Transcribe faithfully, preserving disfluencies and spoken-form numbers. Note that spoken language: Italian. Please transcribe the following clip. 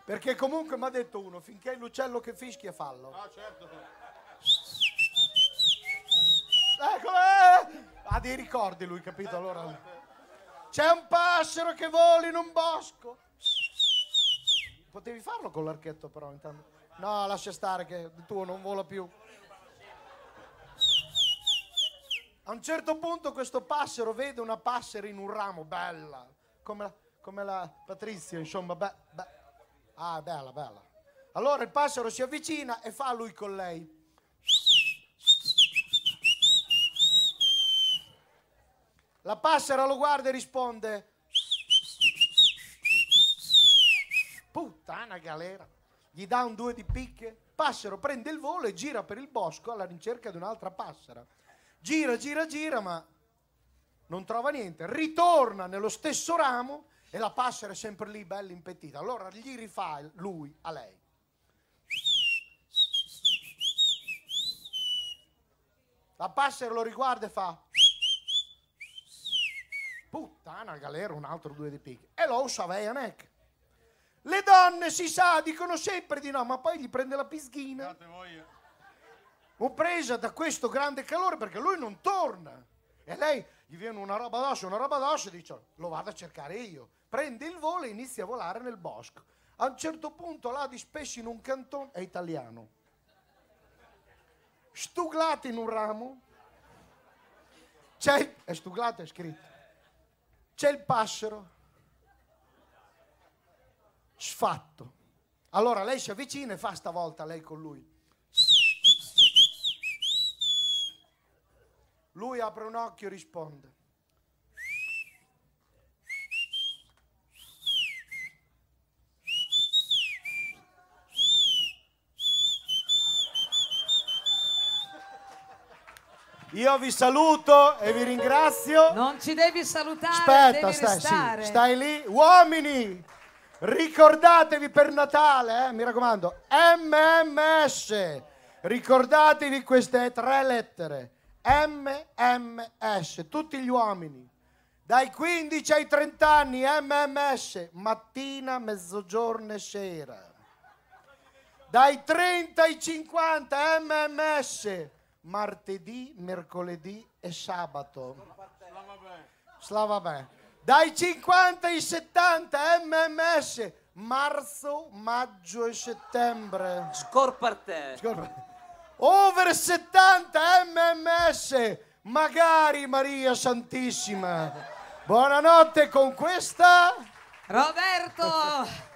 Perché comunque mi ha detto uno, finché è l'uccello che fischia fallo. Ah, certo. Ecco, eh! Ha dei ricordi lui, capito? Allora c'è un passero che vola in un bosco. Potevi farlo con l'archetto però intanto. No, lascia stare che il tuo non vola più. A un certo punto questo passero vede una passera in un ramo, bella, come la, come la Patrizia, insomma, be, be. Ah, bella, bella. Allora il passero si avvicina e fa lui con lei. La passera lo guarda e risponde: puttana galera. Gli dà un due di picche. Passero prende il volo e gira per il bosco alla ricerca di un'altra passera. Gira, gira, gira, ma non trova niente. Ritorna nello stesso ramo e la passera è sempre lì, bella impettita. Allora gli rifà lui a lei. La passera lo riguarda e fa: puttana galera, un altro due di picche. E lo sapevo neanche. Le donne, si sa, dicono sempre di no, ma poi gli prende la pischina. Ho presa da questo grande calore perché lui non torna. E lei gli viene una roba addosso, una roba addosso e dice: lo vado a cercare io. Prende il volo e inizia a volare nel bosco. A un certo punto là di spesso in un cantone, è italiano, stuglato in un ramo, c'è il, è stuglato, è scritto, c'è il passero sfatto. Allora lei si avvicina e fa stavolta lei con lui. Lui apre un occhio e risponde: io vi saluto e vi ringrazio. Non ci devi salutare, aspetta, devi stai, restare. Sì, stai lì. Uomini, ricordatevi per Natale, eh, mi raccomando, M M S. Ricordatevi queste tre lettere. M M S, tutti gli uomini, dai quindici ai trenta anni, M M S, mattina, mezzogiorno e sera. Dai trenta ai cinquanta, M M S, martedì, mercoledì e sabato. Slava bene. Dai cinquanta ai settanta, M M S, marzo, maggio e settembre. Scorparte. Scorparte. Over settanta, M M S, magari Maria Santissima. Buonanotte con questa Roberto.